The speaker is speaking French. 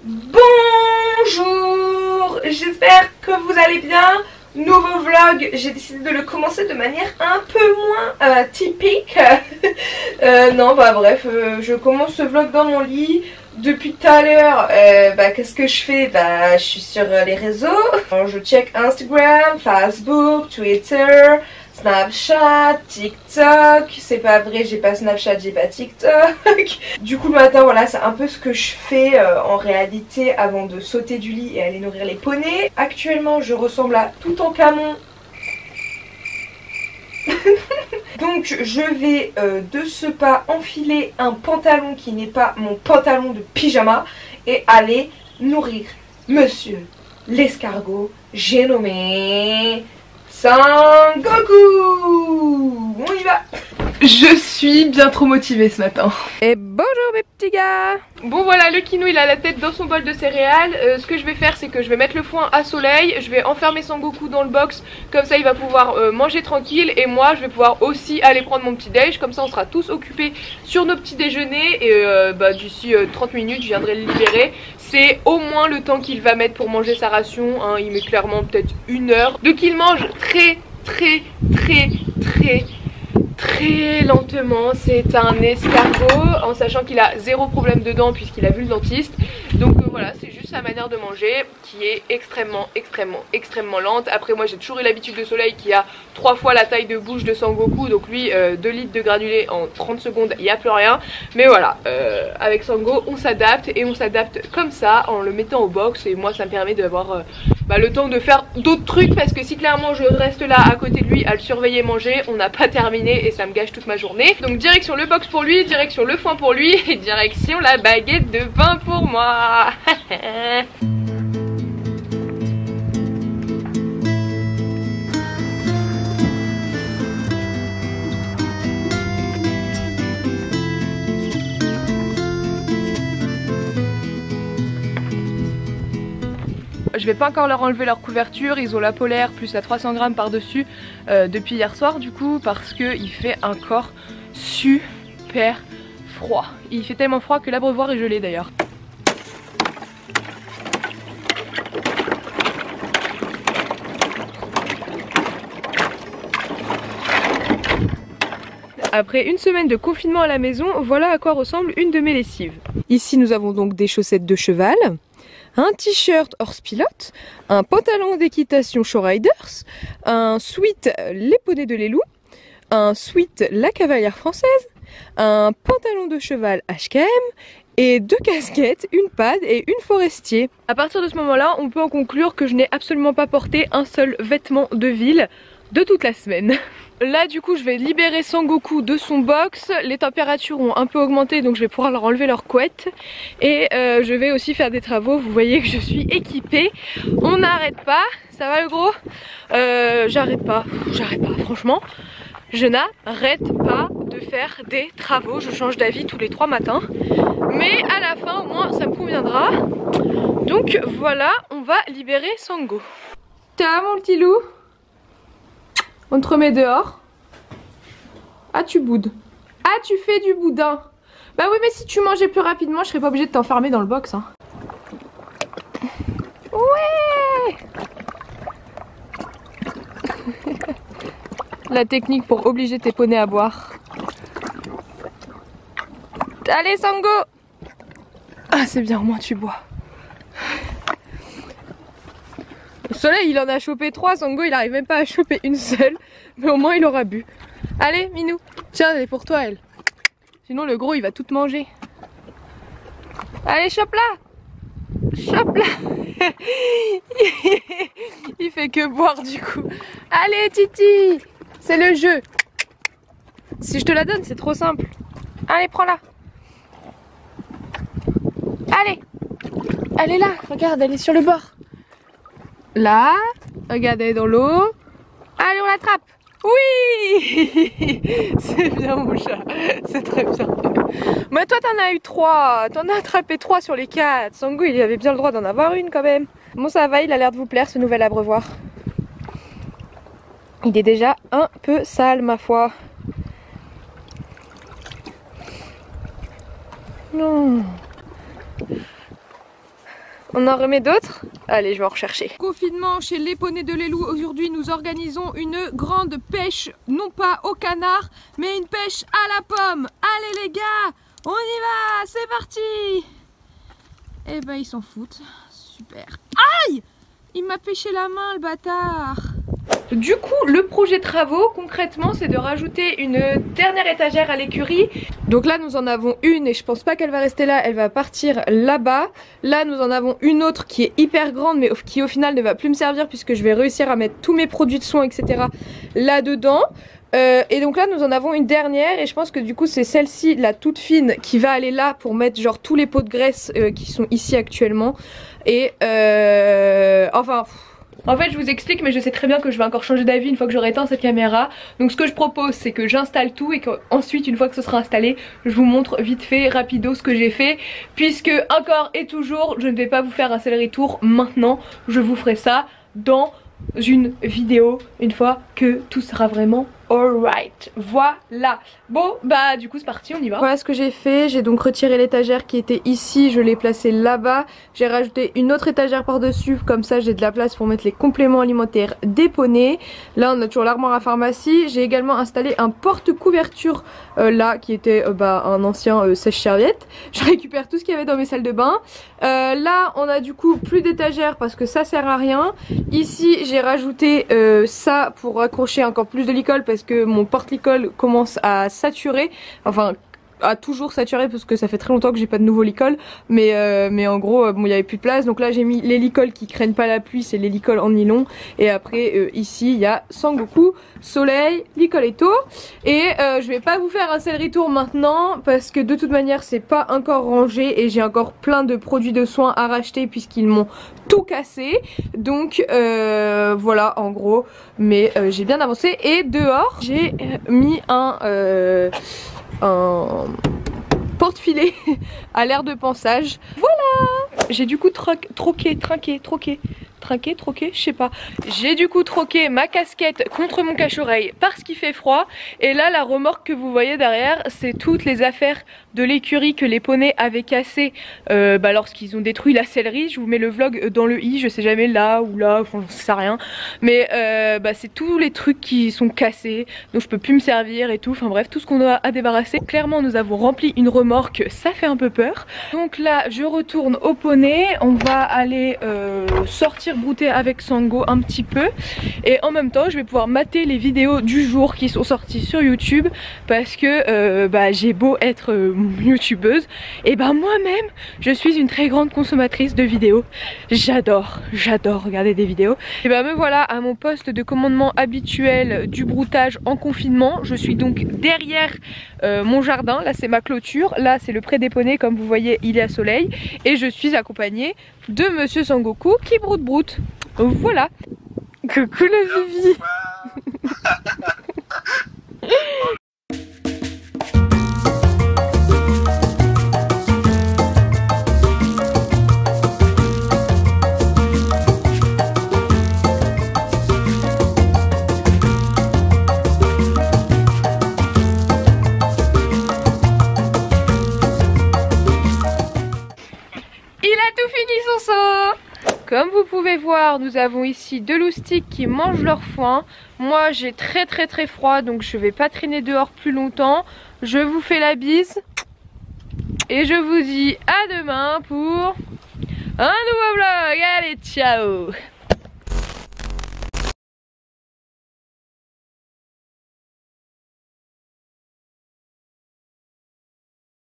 Bonjour, j'espère que vous allez bien. Nouveau vlog, j'ai décidé de le commencer de manière un peu moins typique. Non bah bref, je commence ce vlog dans mon lit. Depuis tout à l'heure, qu'est-ce que je fais? Bah je suis sur les réseaux. Je check Instagram, Facebook, Twitter, Snapchat, TikTok. C'est pas vrai, j'ai pas Snapchat, j'ai pas TikTok. Du coup le matin, voilà, c'est un peu ce que je fais en réalité avant de sauter du lit et aller nourrir les poneys. Actuellement je ressemble à Toutankhamon. Donc je vais de ce pas enfiler un pantalon qui n'est pas mon pantalon de pyjama et aller nourrir monsieur l'escargot. J'ai nommé Sangoku. On y va. Je suis bien trop motivée ce matin. Et bonjour mes petits gars. Bon voilà, le Kinou il a la tête dans son bol de céréales. Ce que je vais faire c'est que je vais mettre le foin à soleil. Je vais enfermer Sangoku dans le box. Comme ça il va pouvoir manger tranquille. Et moi je vais pouvoir aussi aller prendre mon petit déj. Comme ça on sera tous occupés sur nos petits déjeuners. Et d'ici 30 minutes je viendrai le libérer. C'est au moins le temps qu'il va mettre pour manger sa ration, hein. Il met clairement peut-être 1 heure. Donc il mange très lentement. C'est un escargot, en sachant qu'il a 0 problème de dents puisqu'il a vu le dentiste. Donc voilà, c'est juste sa manière de manger qui est extrêmement lente. Après moi j'ai toujours eu l'habitude de Soleil qui a 3 fois la taille de bouche de Sangoku. Donc lui 2 litres de granulés en 30 secondes, il n'y a plus rien. Mais voilà, avec Sango on s'adapte et on s'adapte comme ça en le mettant au box. Et moi ça me permet d'avoir le temps de faire d'autres trucs, parce que si clairement je reste là à côté de lui à le surveiller manger, on n'a pas terminé et ça me gâche toute ma journée. Donc direction le box pour lui, direction le foin pour lui et direction la baguette de pain pour moi. Je vais pas encore leur enlever leur couverture, ils ont la polaire plus la 300 grammes par dessus depuis hier soir du coup, parce qu'il fait encore super froid. Il fait tellement froid que l'abreuvoir est gelé d'ailleurs. Après une semaine de confinement à la maison, voilà à quoi ressemble une de mes lessives. Ici nous avons donc des chaussettes de cheval, un t-shirt horse pilote, un pantalon d'équitation Show Riders, un sweat les poneys de Lelou, un sweat la cavalière française, un pantalon de cheval HKM et 2 casquettes, une pad et une forestier. À partir de ce moment-là, on peut en conclure que je n'ai absolument pas porté un seul vêtement de ville de toute la semaine. Là du coup je vais libérer Sangoku de son box. Les températures ont un peu augmenté donc je vais pouvoir leur enlever leur couette. Et je vais aussi faire des travaux. Vous voyez que je suis équipée. On n'arrête pas. Ça va le gros? J'arrête pas franchement. Je n'arrête pas de faire des travaux. Je change d'avis tous les 3 matins. Mais à la fin au moins ça me conviendra. Donc voilà, on va libérer Sango. Tiens mon petit loup, on te remet dehors. Ah tu boudes. Ah tu fais du boudin. Bah oui mais si tu mangeais plus rapidement je serais pas obligée de t'enfermer dans le box hein. Ouais. La technique pour obliger tes poneys à boire. Allez Sango. Ah c'est bien, au moins tu bois. Soleil il en a chopé 3, Sango il arrive même pas à choper une seule. Mais au moins il aura bu. Allez Minou, tiens elle est pour toi elle. Sinon le gros il va tout manger. Allez chope-la. Chope-la. Il fait que boire du coup. Allez Titi, c'est le jeu. Si je te la donne c'est trop simple. Allez prends-la. Allez. Elle est là, regarde elle est sur le bord. Là, regardez dans l'eau. Allez, on l'attrape. Oui. C'est bien mon chat. C'est très bien. Mais toi t'en as eu 3. T'en as attrapé 3 sur les 4. Sango il avait bien le droit d'en avoir une quand même. Bon ça va, il a l'air de vous plaire ce nouvel abreuvoir. Il est déjà un peu sale ma foi. Non. On en remet d'autres? Allez, je vais en rechercher. Confinement chez les poneys de Lelou. Aujourd'hui, nous organisons une grande pêche, non pas au canard, mais une pêche à la pomme. Allez les gars, on y va, c'est parti. Eh ben, ils s'en foutent. Super. Aïe! Il m'a pêché la main, le bâtard. Du coup, le projet travaux, concrètement, c'est de rajouter une dernière étagère à l'écurie. Donc là, nous en avons une et je pense pas qu'elle va rester là, elle va partir là-bas. Là, nous en avons une autre qui est hyper grande, mais qui au final ne va plus me servir puisque je vais réussir à mettre tous mes produits de soins, etc. là-dedans. Et donc là, nous en avons une dernière et je pense que du coup, c'est celle-ci, la toute fine, qui va aller là pour mettre genre tous les pots de graisse qui sont ici actuellement. Et enfin... En fait je vous explique mais je sais très bien que je vais encore changer d'avis une fois que j'aurai éteint cette caméra. Donc ce que je propose c'est que j'installe tout et qu'ensuite une fois que ce sera installé je vous montre vite fait rapido ce que j'ai fait. Puisque encore et toujours je ne vais pas vous faire un celery tour maintenant. Je vous ferai ça dans une vidéo une fois que tout sera vraiment alright. Voilà. Bon bah du coup c'est parti, on y va. Voilà ce que j'ai fait. J'ai donc retiré l'étagère qui était ici, je l'ai placée là-bas. J'ai rajouté une autre étagère par dessus, comme ça j'ai de la place pour mettre les compléments alimentaires des poneys. Là on a toujours l'armoire à pharmacie. J'ai également installé un porte-couverture là qui était un ancien sèche-serviette. Je récupère tout ce qu'il y avait dans mes salles de bain. Là on a du coup plus d'étagères parce que ça sert à rien. Ici j'ai rajouté ça pour accrocher encore plus de licol parce que mon porte-licol commence à saturer, enfin a toujours saturé parce que ça fait très longtemps que j'ai pas de nouveau licol, mais en gros bon il y avait plus de place, donc là j'ai mis les licols qui craignent pas la pluie, c'est les licols en nylon, et après ici il y a Sangoku, Soleil, Licoletto, et je vais pas vous faire un celery tour maintenant parce que de toute manière c'est pas encore rangé et j'ai encore plein de produits de soins à racheter puisqu'ils m'ont tout cassé, donc voilà en gros, mais j'ai bien avancé. Et dehors j'ai mis un porte-filet à l'air de pansage. Voilà. J'ai du coup troqué, je sais pas. J'ai du coup troqué ma casquette contre mon cache-oreille parce qu'il fait froid. Et là la remorque que vous voyez derrière, c'est toutes les affaires de l'écurie que les poneys avaient cassées lorsqu'ils ont détruit la sellerie. Je vous mets le vlog dans le i, je sais jamais là ou là, enfin je sais rien. Mais c'est tous les trucs qui sont cassés, donc je peux plus me servir et tout. Enfin bref, tout ce qu'on a à débarrasser. Clairement nous avons rempli une remorque, ça fait un peu peur. Donc là je retourne au poney, on va aller sortir brouter avec Sango un petit peu et en même temps je vais pouvoir mater les vidéos du jour qui sont sorties sur YouTube parce que j'ai beau être youtubeuse et moi-même je suis une très grande consommatrice de vidéos. J'adore regarder des vidéos. Et me voilà à mon poste de commandement habituel du broutage en confinement. Je suis donc derrière mon jardin, là c'est ma clôture, là c'est le pré des poneys, comme vous voyez il est à soleil et je suis accompagnée de monsieur Sangoku qui broute. Voilà. Coucou la Vivi. Comme vous pouvez voir, nous avons ici deux loustiques qui mangent leur foin. Moi j'ai très froid, donc je vais pas traîner dehors plus longtemps. Je vous fais la bise et je vous dis à demain pour un nouveau vlog. Allez, ciao!